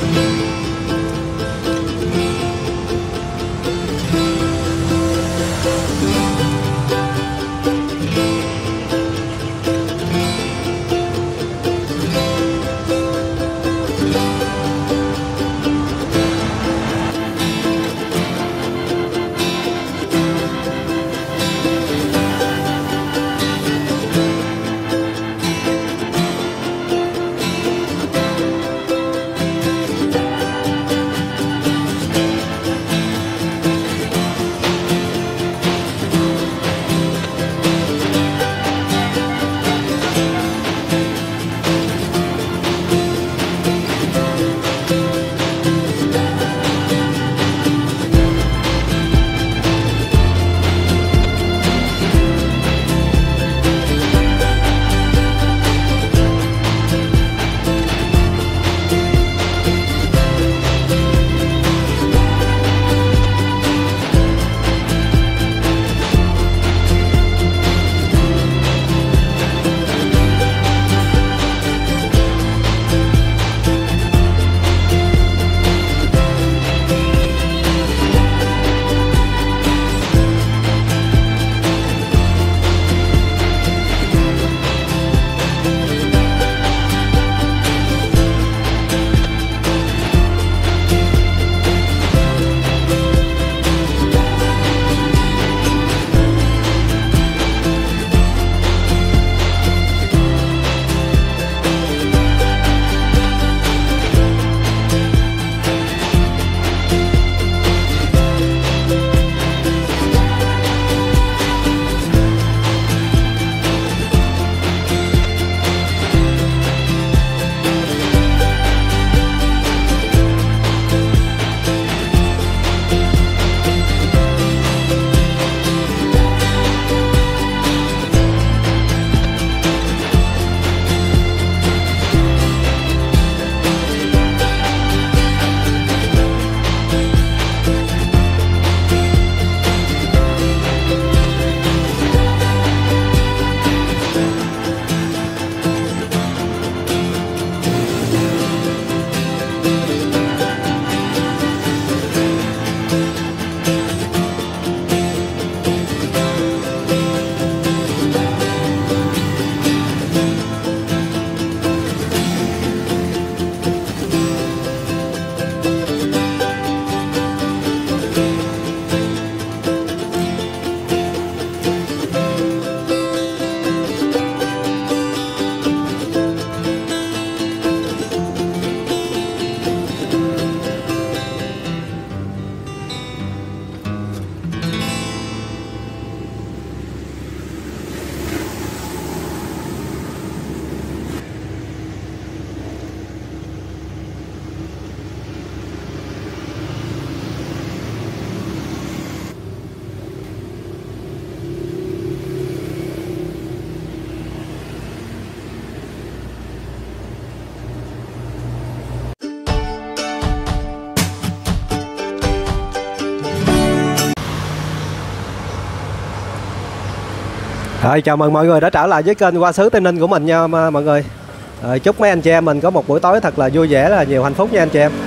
Rồi, chào mừng mọi người đã trở lại với kênh Qua Xứ Tây Ninh của mình nha mọi người. Chúc mấy anh chị em mình có một buổi tối thật là vui vẻ, là nhiều hạnh phúc nha anh chị em.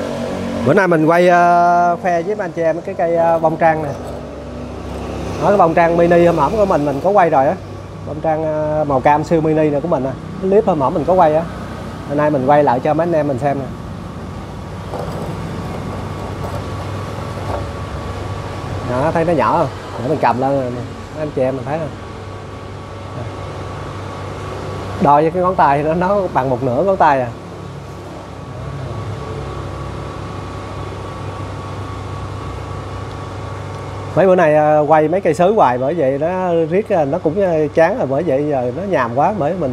Bữa nay mình quay khoe với mấy anh chị em cái cây bông trang này. Đó, cái bông trang mini hôm hổm của mình có quay rồi á. Bông trang màu cam siêu mini này của mình, cái clip hôm hổm mình có quay á. Hôm nay mình quay lại cho mấy anh em mình xem nè. Đó, thấy nó nhỏ không? Để mình cầm lên nè. Anh chị em mình thấy không? Đo với cái ngón tay thì nó bằng một nửa ngón tay à. Mấy bữa nay quay mấy cây sứ hoài, bởi vậy nó riết nó cũng chán rồi, bởi vậy giờ nó nhàm quá, bởi mình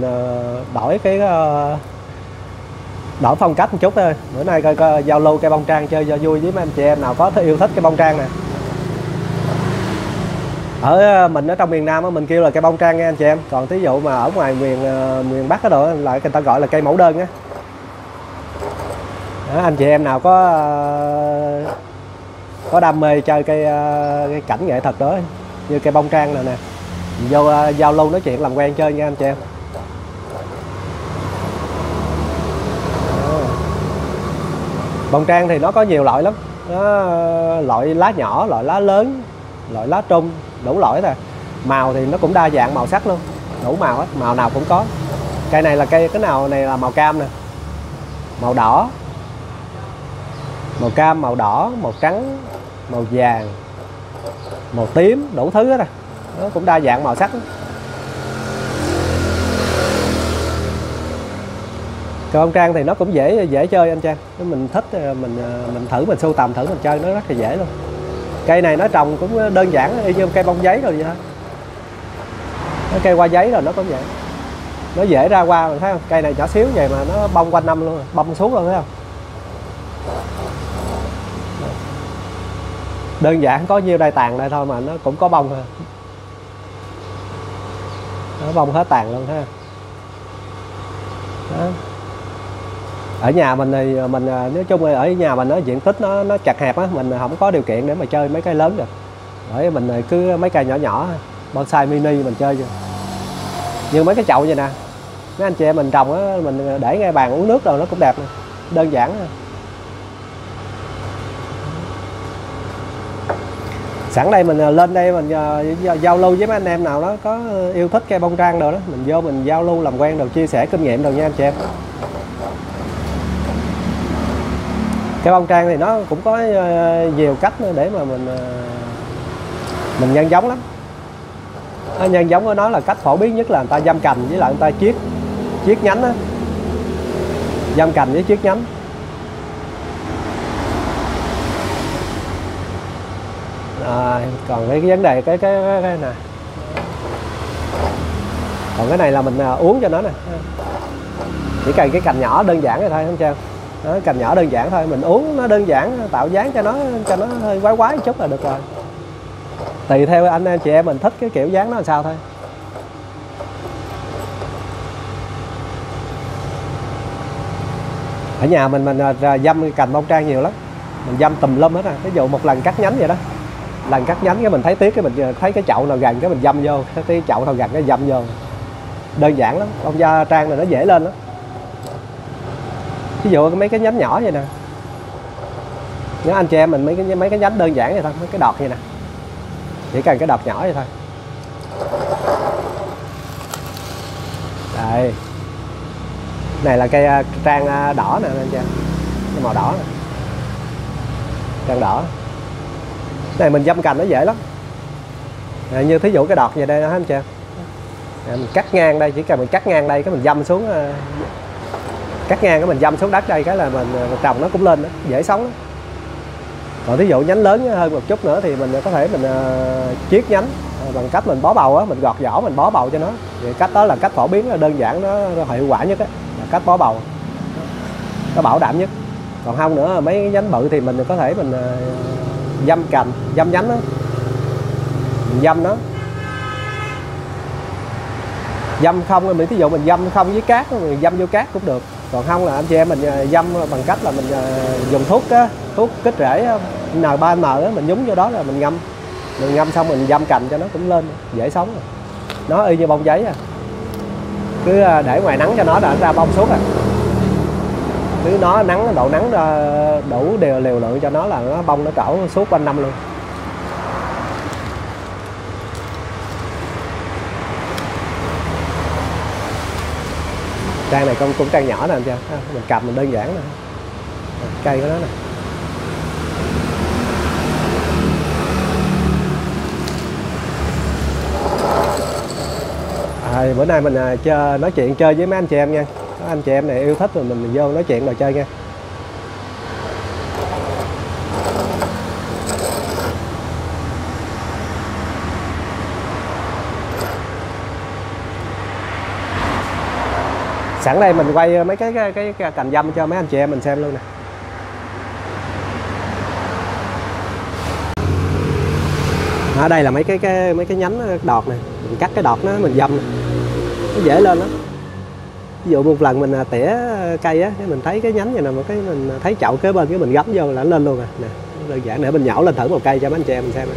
đổi phong cách một chút thôi. Bữa nay coi giao lưu cây bông trang chơi cho vui với mấy anh chị em nào có yêu thích cây bông trang nè. Ở mình ở trong miền Nam á, mình kêu là cây bông trang nha anh chị em. Còn thí dụ mà ở ngoài miền Bắc đó lại người ta gọi là cây mẫu đơn á. Anh chị em nào có đam mê chơi cây cảnh nghệ thuật đó như cây bông trang này nè, vô giao lưu nói chuyện làm quen chơi nha anh chị em. Bông trang thì nó có nhiều loại lắm, loại lá nhỏ, loại lá lớn, loại lá trung, đủ loại thôi. Màu thì nó cũng đa dạng màu sắc luôn, đủ màu hết, màu nào cũng có. Cây này là cái nào này là màu cam nè, màu đỏ, màu cam, màu đỏ, màu trắng, màu vàng, màu tím, đủ thứ hết. Nó cũng đa dạng màu sắc lắm. Cây bông trang thì nó cũng dễ chơi anh Trang. Nếu mình thích mình thử, mình sưu tầm thử, mình chơi nó rất là dễ luôn. Cây này nó trồng cũng đơn giản y như cây bông giấy rồi vậy thôi. Nó cây hoa giấy rồi nó cũng vậy. Nó dễ ra hoa, mình thấy không? Cây này nhỏ xíu vậy mà nó bông quanh năm luôn, bông xuống luôn, thấy không? Đơn giản có nhiêu đây tàn đây thôi mà nó cũng có bông thôi. Nó bông hết tàn luôn, thấy không? Đó. Ở nhà mình thì mình nói chung là ở nhà mình diện tích nó chặt hẹp á, mình không có điều kiện để mà chơi mấy cây lớn được. Bởi mình cứ mấy cây nhỏ nhỏ bonsai mini mình chơi. Như mấy cái chậu vậy nè, mấy anh chị em mình trồng á, mình để ngay bàn uống nước rồi nó cũng đẹp nè. Đơn giản nè. Sẵn đây mình lên đây mình giao lưu với mấy anh em nào đó có yêu thích cây bông trang đồ đó, mình vô mình giao lưu làm quen đồ, chia sẻ kinh nghiệm đồ nha anh chị em. Cây bông trang thì nó cũng có nhiều cách để mà mình nhân giống lắm. Nhân giống của nó là cách phổ biến nhất là người ta dăm cành với lại người ta chiết nhánh á. Dăm cành với chiết nhánh. Còn cái vấn đề cái này. Còn cái này là mình uống cho nó nè. Chỉ cần cái cành nhỏ đơn giản này thôi không sao. Đó, cành nhỏ đơn giản thôi, mình uống nó đơn giản, tạo dáng cho nó hơi quái quái một chút là được rồi. Tùy theo anh chị em mình thích cái kiểu dáng nó làm sao thôi. Ở nhà mình dăm cành bông trang nhiều lắm, mình dăm tùm lum hết. Ví dụ một lần cắt nhánh vậy đó, lần cắt nhánh cái mình thấy tiếc, cái mình thấy cái chậu nào gần cái mình dăm vô, cái chậu nào gần cái dăm vô. Đơn giản lắm, bông da trang này nó dễ lên lắm. Ví dụ mấy cái nhánh nhỏ vậy nè, nếu anh chị em mình mấy cái nhánh đơn giản vậy thôi, mấy cái đọt vậy nè, chỉ cần cái đọt nhỏ vậy thôi. Đây, này là cây trang đỏ nè anh chị em, cái màu đỏ nè, trang đỏ. Này mình dăm cành nó dễ lắm. Như thí dụ cái đọt vậy đây đó anh chị em, mình cắt ngang đây, chỉ cần mình cắt ngang đây cái mình dăm xuống, cắt ngang cái mình dăm xuống đất đây cái là mình trồng nó cũng lên đó, dễ sống đó. Còn thí dụ nhánh lớn hơn một chút nữa thì mình có thể mình chiết nhánh bằng cách mình bó bầu á, mình gọt vỏ mình bó bầu cho nó. Thì cách đó là cách phổ biến, đơn giản, nó hiệu quả nhất á, là cách bó bầu, nó bảo đảm nhất. Còn không nữa mấy cái nhánh bự thì mình có thể mình dăm cành, dăm nhánh đó, mình dăm nó. Dăm không, mình thí dụ mình dăm không với cát, mình dăm vô cát cũng được. Còn không là anh chị em mình dăm bằng cách là mình dùng thuốc kích rễ N3M á, mình nhúng vô đó là mình ngâm xong mình dăm cành cho nó cũng lên, dễ sống rồi. Nó y như bông giấy à, cứ để ngoài nắng cho nó là nó ra bông suốt à. Cứ nó nắng, độ nắng đủ liều lượng cho nó là nó bông nó trổ suốt quanh năm luôn. Trang này cũng trang nhỏ nè anh chưa, mình cầm mình đơn giản nè, cây của nó nè. Bữa nay mình nói chuyện chơi với mấy anh chị em nha. Các anh chị em này yêu thích rồi mình vô nói chuyện rồi chơi nha. Sẵn đây mình quay mấy cái cành dăm cho mấy anh chị em mình xem luôn nè. Ở đây là mấy cái nhánh đọt này, mình cắt cái đọt nó mình dăm này. Nó dễ lên lắm. Ví dụ một lần mình tỉa cây á, mình thấy cái nhánh này nè, một cái mình thấy chậu kế bên cái mình gắm vô là nó lên luôn à. Nè, đơn giản, để mình nhổ lên thử một cây cho mấy anh chị em mình xem.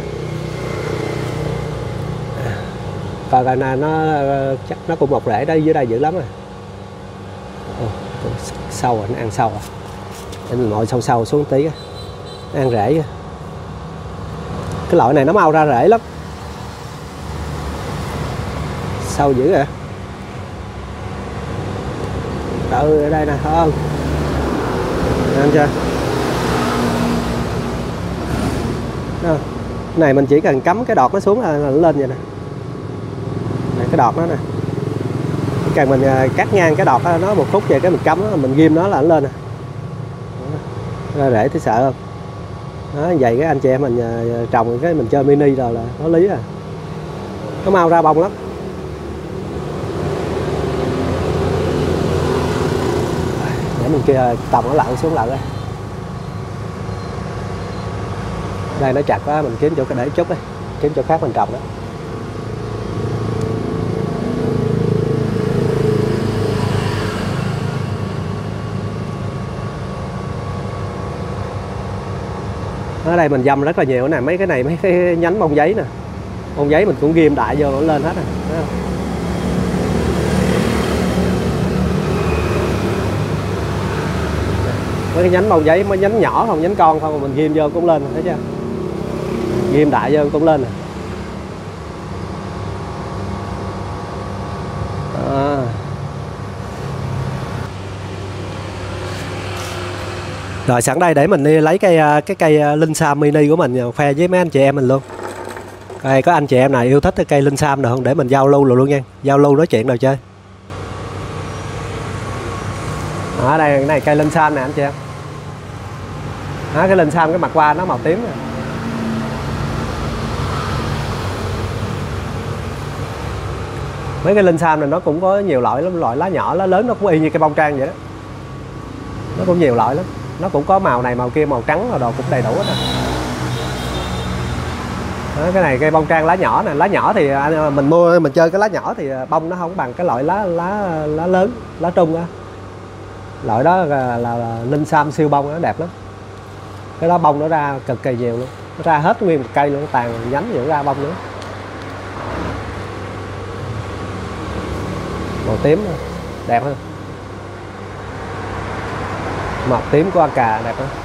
Còn này nó chắc nó cũng mọc rễ đây dưới đây dữ lắm rồi. Sâu rồi, nó ăn sâu à. Để mình ngồi sâu sâu xuống tí ăn rễ. Cái loại này nó mau ra rễ lắm, sâu dữ à. Ở đây nè, thấy không? Anh chưa? Cái này mình chỉ cần cắm cái đọt nó xuống là nó lên vậy nè. Này, cái đọt nó nè, càng mình cắt ngang cái đọt đó, nó một khúc vậy cái mình cắm nó, mình ghim nó là nó lên nè. Ra rễ thấy sợ không? Đó, vậy cái anh chị em mình trồng cái mình chơi mini rồi là có lý à. Nó mau ra bông lắm. Để mình kia tòng nó lặn xuống lại đây. Đây nó chặt quá, mình kiếm chỗ để chút đi, kiếm chỗ khác mình trồng đó. Ở đây mình dâm rất là nhiều nè, mấy cái này, mấy cái nhánh bông giấy nè, bông giấy mình cũng ghim đại vô nó lên hết rồi. Mấy cái nhánh bông giấy, mấy nhánh nhỏ không, nhánh con không, mình ghim vô cũng lên, thấy chưa? Ghim đại vô cũng lên nè. Rồi sẵn đây để mình đi lấy cái cây linh sam mini của mình khoe với mấy anh chị em mình luôn. Đây, có anh chị em nào yêu thích cái cây linh sam được không để mình giao lưu luôn nha, giao lưu nói chuyện nào chơi. Ở đây cái này cây linh sam nè anh chị em. Đó, cái linh sam cái mặt qua nó màu tím nè. Mấy cái linh sam này nó cũng có nhiều loại lắm, loại lá nhỏ, lá lớn nó cũng y như cây bông trang vậy đó. Nó cũng nhiều loại lắm. Nó cũng có màu này, màu kia, màu trắng rồi đồ cũng đầy đủ hết. Đó, cái này cây bông trang lá nhỏ nè, lá nhỏ thì mình mua mình chơi cái lá nhỏ thì bông nó không bằng cái loại lá lớn, lá trung á. Loại đó là linh sam siêu bông, nó đẹp lắm. Cái đó bông nó ra cực kỳ nhiều luôn, nó ra hết nguyên một cây luôn, nó tàn nhánh vẫn ra bông nữa. Màu tím đẹp hơn, màu tím của Aca đẹp hơn.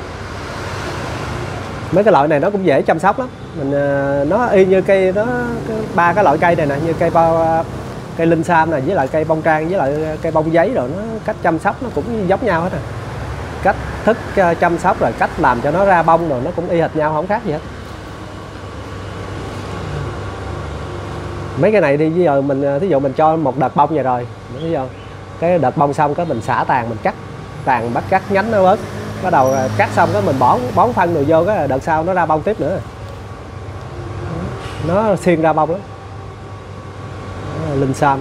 Mấy cái loại này nó cũng dễ chăm sóc lắm, mình nó y như cây đó, ba cái loại cây này nè, như cây linh sam này với lại cây bông trang với lại cây bông giấy rồi, nó cách chăm sóc nó cũng giống nhau hết à. Cách thức chăm sóc rồi cách làm cho nó ra bông rồi nó cũng y hệt nhau, không khác gì hết. Mấy cái này đi bây giờ mình thí dụ mình cho một đợt bông vậy rồi, ví dụ cái đợt bông xong cái mình xả tàn, mình cắt tàn, bắt cắt nhánh nó bớt, bắt đầu cắt xong cái mình bón phân rồi vô, cái đợt sau nó ra bông tiếp nữa, nó xiên ra bông lắm. Linh sam.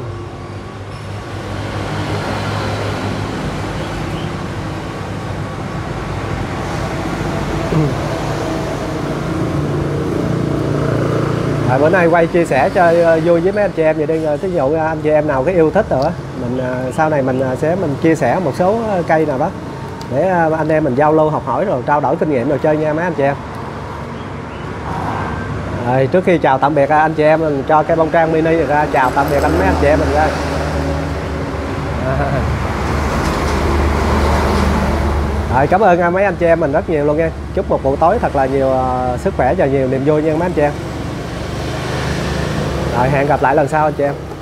Rồi bữa nay quay chia sẻ chơi vui với mấy anh chị em vậy đi, ví dụ anh chị em nào cái yêu thích rồi á, mình sau này mình chia sẻ một số cây nào đó để anh em mình giao lưu học hỏi rồi trao đổi kinh nghiệm rồi chơi nha mấy anh chị em. Rồi, trước khi chào tạm biệt anh chị em, mình cho cây bông trang mini ra chào tạm biệt mấy anh chị em mình ra. Rồi, cảm ơn mấy anh chị em mình rất nhiều luôn nha. Chúc một buổi tối thật là nhiều sức khỏe và nhiều niềm vui nha mấy anh chị em. Rồi, hẹn gặp lại lần sau anh chị em.